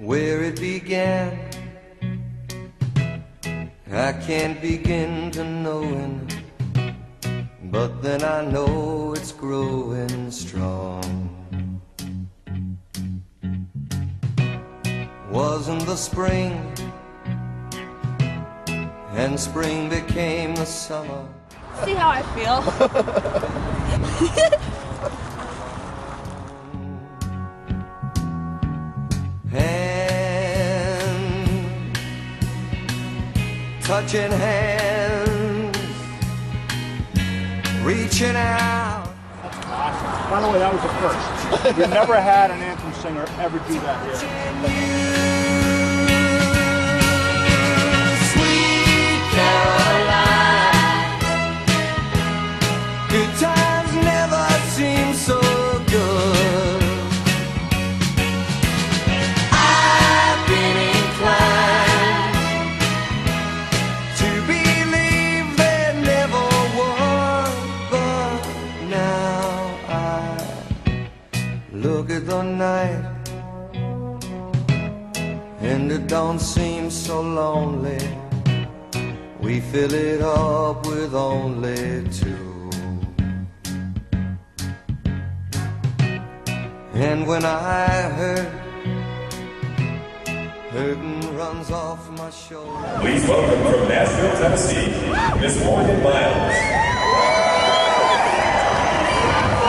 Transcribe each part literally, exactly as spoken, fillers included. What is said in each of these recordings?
where it began. I can't begin to knowing, but then I know it's growing strong. Wasn't the spring, and spring became the summer. See how I feel? Hand, touching hands, reaching out. That's awesome. By the way, that was the first. We never had an anthem singer ever do that here. Sweet Caroline, good times never seem so good. I've been inclined to believe there never was, but now I look at the night and it don't seem so lonely. We fill it up with only two. And when I hurt, hurting runs off my shoulder. Please welcome from Nashville, Tennessee, Miss Morgan Myles.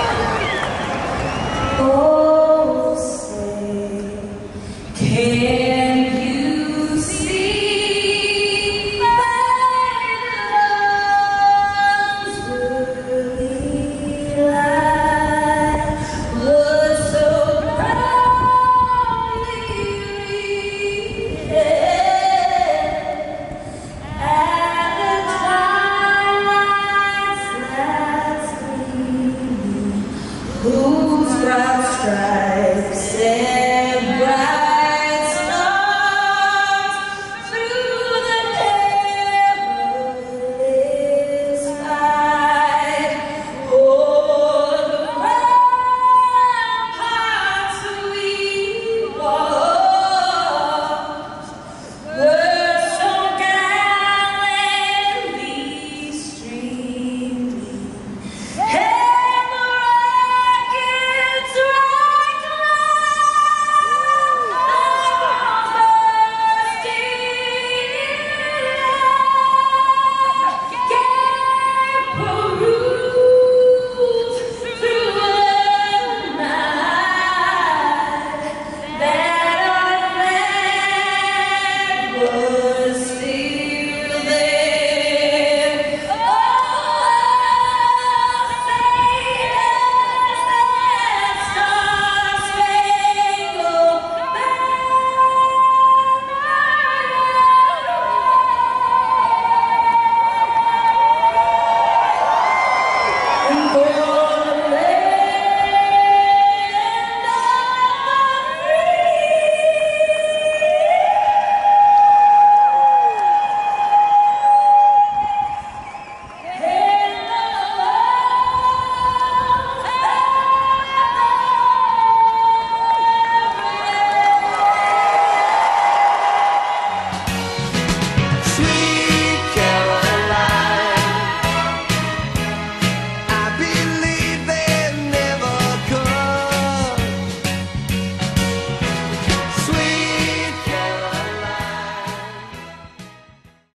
Oh, say, can